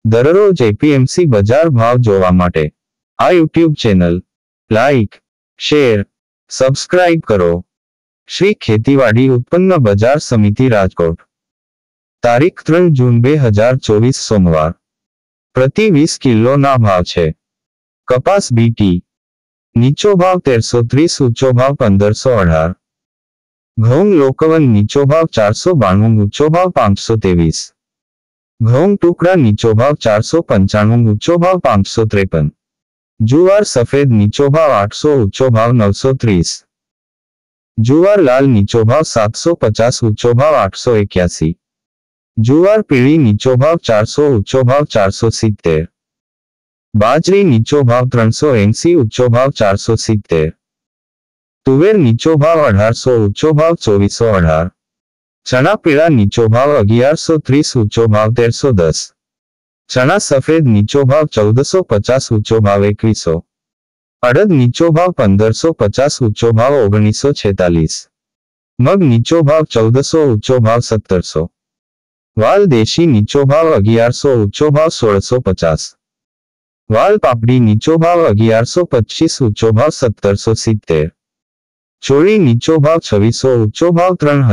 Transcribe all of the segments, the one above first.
દરરોજ એપીએમસી બજાર ભાવ જોવા માટે આ YouTube channel like, share, subscribe કરો. શ્રી ખેતીવાડી ઉત્પન્ન બજાર સમિતિ રાજકોટ. તારીખ 3 જૂન 2024 સોમવાર. પ્રતિ 20 કિલોના ભાવ છે. કપાસ બીટી નીચો ભાવ 1330, ઊંચો ભાવ 1518. ઘઉં લોકવન નીચો ભાવ 492, ઊંચો ભાવ 523. ઘઉં ટુકડા નીચો ભાવ 495, ઊંચો ભાવ 553. જુવાર સફેદ નીચો ભાવ 800, ઊંચો ભાવ 930. જુવાર લાલ નીચો ભાવ 750, ઊંચો ભાવ 881. જુવાર પીળી નીચો ભાવ 400, ઊંચો ભાવ 470. બાજરી નીચો ભાવ 380, ઊંચો ભાવ 470. તુવેર નીચો ભાવ 1800, ઊંચો ભાવ 2418. ચણા પીળા નીચો ભાવ 1130, ઊંચો ભાવ 1310. ચણા સફેદ નીચો ભાવ 1450, ઊંચો ભાવ 2100. અડદ નીચો ભાવ 1550, ઊંચો ભાવ 1946. મગ નીચો ભાવ 1400, ઊંચો ભાવ 1700. વાલ દેશી નીચો ભાવ 1100, ઊંચો ભાવ 1650. વાલ પાપડી નીચો ભાવ 1125, ઊંચો ભાવ 1770. ચોળી નીચો ભાવ 2600, ઊંચો ભાવ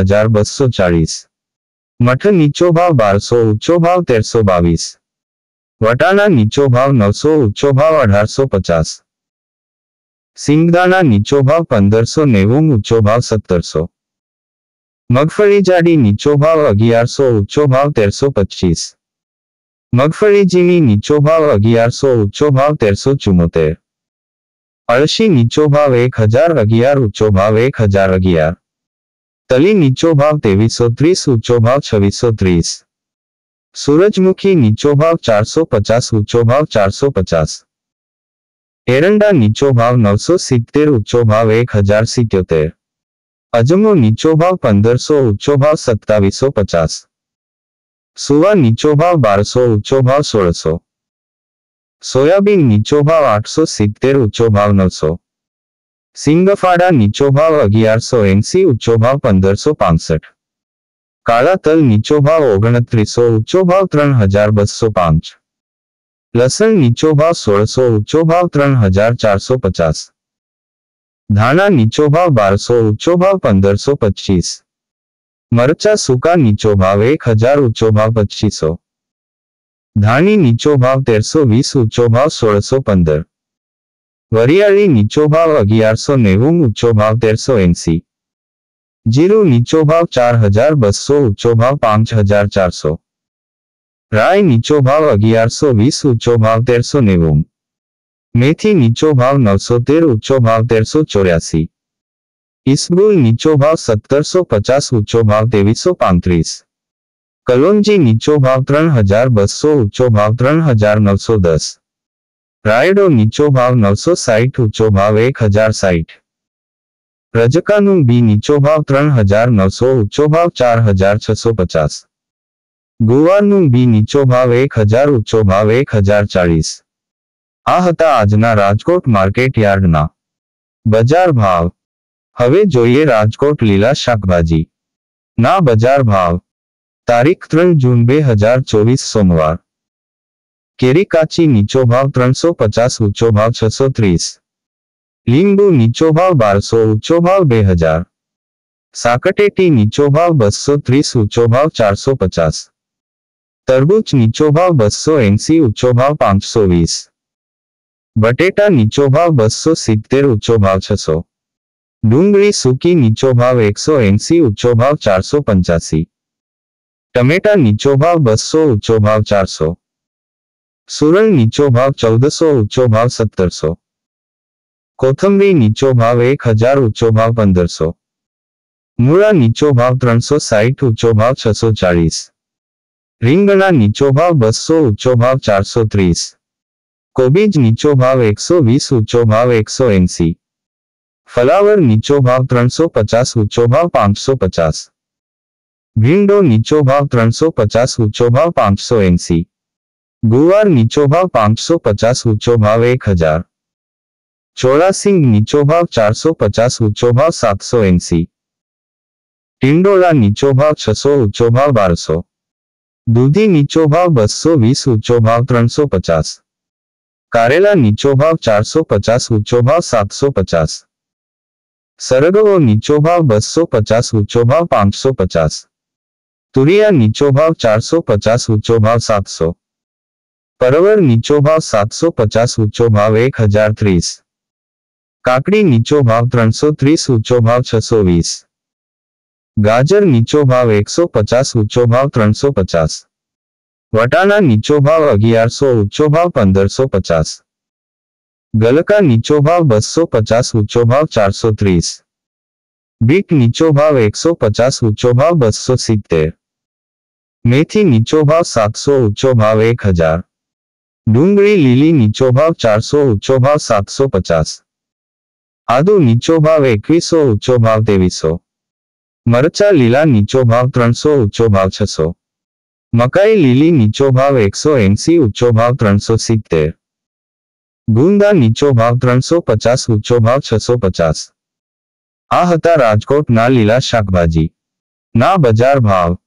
3240. મઠ નીચો ભાવ 1200, ઊંચો ભાવ 1322. વટાણા નીચો ભાવ 900, ઊંચો ભાવ 1850. સિંગદાણા નીચો ભાવ 1590, ઊંચો ભાવ 1700. મગફળી જાડી નીચો ભાવ 1100, ઊંચો ભાવ 1325. મગફળી ઝીણી નીચો ભાવ 1100, ઊંચો ભાવ 1374. અળસી નીચો ભાવ 1011, ઊંચો ભાવ 1011. તલી નીચો ભાવ 2330, ઊંચો ભાવ 2630. સૂરજમુખી નીચો ભાવ 450, ઊંચો ભાવ 450. એરંડા નીચો ભાવ 970, ઊંચો ભાવ 1077. અજમો નીચો ભાવ 1500, ઊંચો ભાવ 2750. સુવા નીચો ભાવ 1200, ઊંચો ભાવ 1600. સોયાબીન નીચો ભાવ 870, ઊંચો ભાવ 900. સિંગફાડા નીચો ભાવ 1180, ઊંચો ભાવ 1565. કાળા તલ નીચો ભાવ 2900, ઊંચો ભાવ 3205. લસણ નીચો ભાવ 1600, ઊંચો ભાવ 3450. ધાણા નીચો ભાવ 1200, ઊંચો ભાવ 1525. મરચા સૂકા નીચો ભાવ 1000, ઊંચો ભાવ 2500. ધાણી નીચો ભાવ 1320, ઊંચો ભાવ 1615. વરિયાળી નીચો ભાવ 1190, ઊંચો ભાવ 1380. જીરું નીચો ભાવ 4200, ઊંચો ભાવ 5400. રાઈ નીચો ભાવ 1120, ઊંચો ભાવ 1390. મેથી નીચો ભાવ 913, ઊંચો ભાવ 1384. ઈસબગુલ નીચો ભાવ 1750, ઊંચો ભાવ 2335. કલોંજી નીચો ભાવ 3200, ઊંચો ભાવ 3910. રાયડો નીચો ભાવ 960, ઊંચો ભાવ 1060. રજકાનું બી નીચો ભાવ 3900, ઊંચો ભાવ 4650. ગુવારનું બી નીચો ભાવ 1000, ઊંચો ભાવ 1040. આ હતા આજના રાજકોટ માર્કેટ યાર્ડના બજાર ભાવ. હવે જોઈએ રાજકોટ લીલા શાકભાજી ના બજાર ભાવ. તારીખ 3 જૂન 2024 સોમવાર. કેરી કાચી નીચો ભાવ 350, ઊંચો ભાવ 630. લીંબુ નીચો ભાવ 1200, ઊંચો ભાવ 2000. સાકટેટી નીચો ભાવ 230, ઊંચો ભાવ 450. તરબૂચ નીચો ભાવ 280, ઊંચો ભાવ 520. બટેટા નીચો ભાવ 270, ઊંચો ભાવ 600. ડુંગળી સૂકી નીચો ભાવ 180, ઊંચો ભાવ 485. ટમેટા નીચો ભાવ 200, ઊંચો ભાવ 400. સુરણ નીચો ભાવ 1400, ઊંચો ભાવ 1700. કોથમરી નીચો ભાવ 1000, ઊંચો ભાવ 1500. મૂળા નીચો ભાવ 360, ઊંચો ભાવ 640. રીંગણા નીચો ભાવ 200, ઊંચો ભાવ 430. કોબીજ નીચો ભાવ 120, ઊંચો ભાવ 180. ફલાવર નીચો ભાવ 350, ઊંચો ભાવ 550. ભીંડો નીચો ભાવ 350, ઊંચો ભાવ 580. ગુવાર નીચો ભાવ 550, ઊંચો ભાવ 1000. ચોળાસિંગ નીચો ભાવ 450, ઊંચો ભાવ 780. ટિંડોળા નીચો ભાવ 600, ઊંચો ભાવ 1200. દૂધી નીચો ભાવ 220, ઊંચો ભાવ 350. કારેલા નીચો ભાવ 450, ઊંચો ભાવ 750. સરગવો નીચો ભાવ 250, ઊંચો ભાવ 550. તુરિયા નીચો ભાવ 450, ઊંચો ભાવ 700. પરવળ નીચો ભાવ 750, ઊંચો ભાવ 1030. કાકડી નીચો ભાવ 330, ઊંચો ભાવ 620. ગાજર નીચો ભાવ 150, ઊંચો ભાવ 350. વટાણા નીચો ભાવ 1100, ઊંચો ભાવ 1550. ગલકા નીચો ભાવ 250, ઊંચો ભાવ 430. બીટ નીચો ભાવ 150, ઊંચો ભાવ 270. મેથી નીચો ભાવ 700, ઊંચો ભાવ 1000. ડુંગળી લીલી નીચો ભાવ 400, ઊંચો ભાવ 750. આદુ નીચો ભાવ 2100, ઊંચો ભાવ 2300. મરચા લીલા નીચો ભાવ 300, ઊંચો ભાવ 600. મકાઈ લીલી નીચો ભાવ 180, ઊંચો ભાવ 370. ગુંદા નીચો ભાવ 350, ઊંચો ભાવ 650. આ હતા રાજકોટના લીલા શાકભાજી ના બજાર ભાવ.